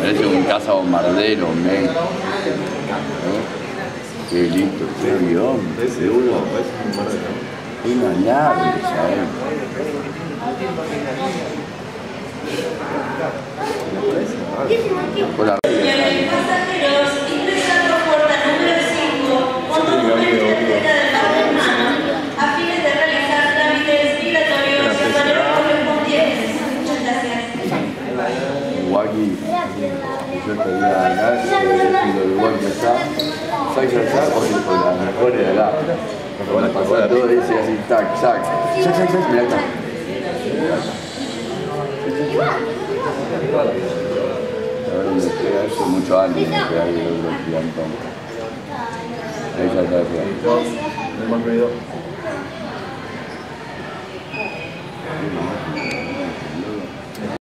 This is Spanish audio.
Parece un caza bombardero, men. Qué lindo, qué avión. Ese uno, parece un bombardero. Una nave, ¿sabes? Hola. Pasajeros, ingresando puerta número 5, con documento de tarjeta del lado humano, a fines de realizar trámites migratorios para los correspondientes. Muchas gracias. Uruguay, yo estaría acá, el Uruguay ya está. ¿Sabes qué está? Porque por las mejores de acá. Bueno, pasó todo y dice así, tac, tac. Tac, mirá acá. A ver dónde queda eso, mucho ánimo que hay de los gigantones. Ahí ya está, ya. No hay más ruido.